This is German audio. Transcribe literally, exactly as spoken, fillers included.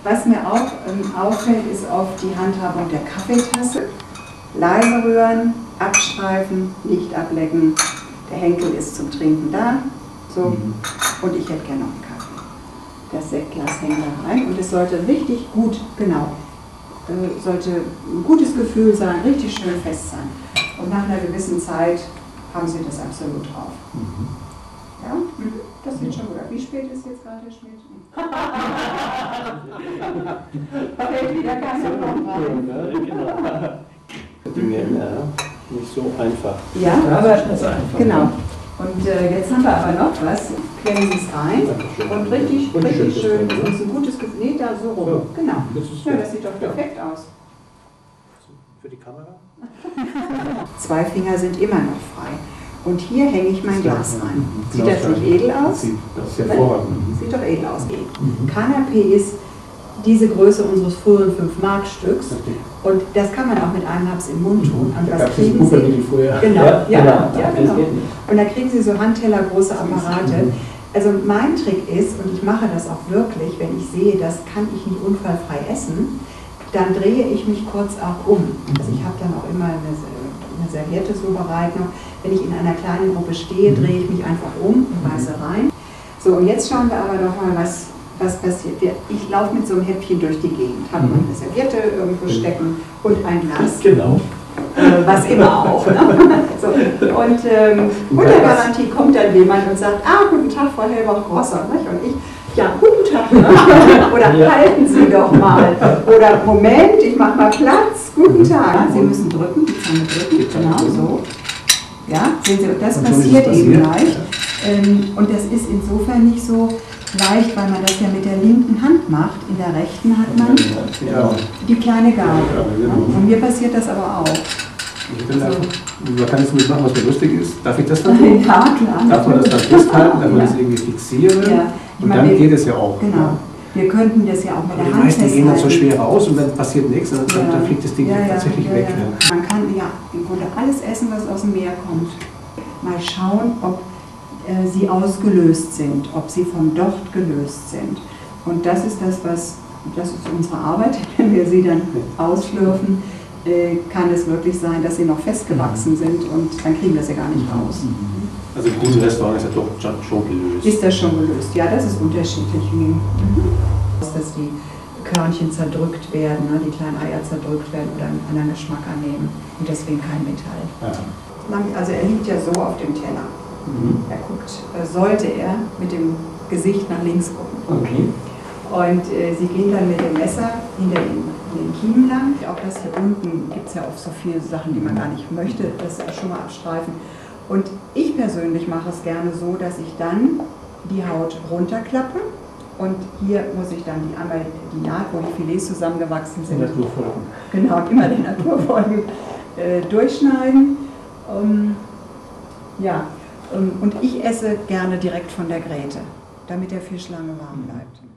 Was mir auch ähm, auffällt, ist auf die Handhabung der Kaffeetasse. Leise rühren, abstreifen, nicht ablecken. Der Henkel ist zum Trinken da. So. Mhm. Und ich hätte gerne noch einen Kaffee. Das Sektglas hängt da rein und es sollte richtig gut, genau, äh, sollte ein gutes Gefühl sein, richtig schön fest sein. Und nach einer gewissen Zeit haben Sie das absolut drauf. Mhm. Ja, mhm. Das sieht schon gut aus. Wie spät ist jetzt gerade, Herr Schmidt? Da fällt wieder keiner noch rein. Dinge, ja, nicht so einfach. Ja, aber genau. Und äh, jetzt haben wir aber noch was. Klemmen Sie es rein und richtig, und richtig schön. Das ist ein gutes Gefühl. Nee, da so rum. So. Genau. Das ja, das sieht doch perfekt aus. Für die Kamera? Zwei Finger sind immer noch frei. Und hier hänge ich mein Glas rein. Sieht das nicht edel aus? Sieht das hervorragend. Sieht doch edel aus. Mhm. Canapé ist diese Größe unseres früheren fünf Mark Stücks. Und das kann man auch mit einem Haps im Mund tun. Und das kriegen Sie. Genau, ja, ja, ja, genau. Und da kriegen Sie so Handteller, große Apparate. Also mein Trick ist, und ich mache das auch wirklich, wenn ich sehe, das kann ich nicht unfallfrei essen, dann drehe ich mich kurz auch um. Also ich habe dann auch immer eine, eine Serviette so bereit noch. Wenn ich in einer kleinen Gruppe stehe, drehe ich mich einfach um und weise rein. So, und jetzt schauen wir aber noch mal, was, was passiert. Ich laufe mit so einem Häppchen durch die Gegend, habe mhm. eine Serviette irgendwo stecken und ein Glas. Genau. Äh, was immer auch. Ne? So, und ähm, unter Garantie kommt dann jemand und sagt, ah, guten Tag, Frau Hellbach-Grosser. Und ich, ja, guten Tag. Ne? Oder ja. Halten Sie doch mal. Oder Moment, ich mache mal Platz. Guten Tag. Ja, Sie müssen drücken, die Zange drücken, genau so. Ja, sehen Sie, das passiert eben leicht. Ähm, und das ist insofern nicht so leicht, weil man das ja mit der linken Hand macht. In der rechten hat man ja. die kleine Gabel. Ja, und mir passiert das aber auch. Ich will also, man kann es nicht machen, was mir lustig ist. Darf ich das dann tun? Ja, klar. Darf man das dann festhalten, dass man ja. das irgendwie fixieren? Ja. Und meine, dann geht es ja auch. Genau. Ja. Wir könnten das ja auch mit der die Hand meisten festhalten. gehen dann so schwer raus und dann passiert nichts, und dann, ja. dann fliegt das Ding ja, ja, tatsächlich ja, weg. Ja. Ja. Man kann ja im Grunde alles essen, was aus dem Meer kommt. Mal schauen, ob äh, sie ausgelöst sind, ob sie vom Docht gelöst sind. Und das ist das, was, das ist unsere Arbeit. Wenn wir sie dann ausschlürfen, äh, kann es wirklich sein, dass sie noch festgewachsen sind und dann kriegen wir sie gar nicht raus. Also im guten Restaurant ist das doch schon gelöst. Ist das schon gelöst? Ja, das ist unterschiedlich. Mhm. Dass die Körnchen zerdrückt werden, ne, die kleinen Eier zerdrückt werden oder einen anderen Geschmack annehmen und deswegen kein Metall. Ja. Also er liegt ja so auf dem Teller. Mhm. Er guckt, sollte er mit dem Gesicht nach links gucken. Okay. Und äh, Sie gehen dann mit dem Messer hinter den, den Kiemen lang. Auch das hier unten gibt es ja oft so viele Sachen, die man gar nicht möchte, das schon mal abstreifen. Und ich persönlich mache es gerne so, dass ich dann die Haut runterklappe und hier muss ich dann die, einmal die Naht, wo die Filets zusammengewachsen sind, die Naturfolgen. Genau, immer die Naturfolgen äh, durchschneiden. Um, ja, um, und ich esse gerne direkt von der Gräte, damit der Fisch lange warm bleibt.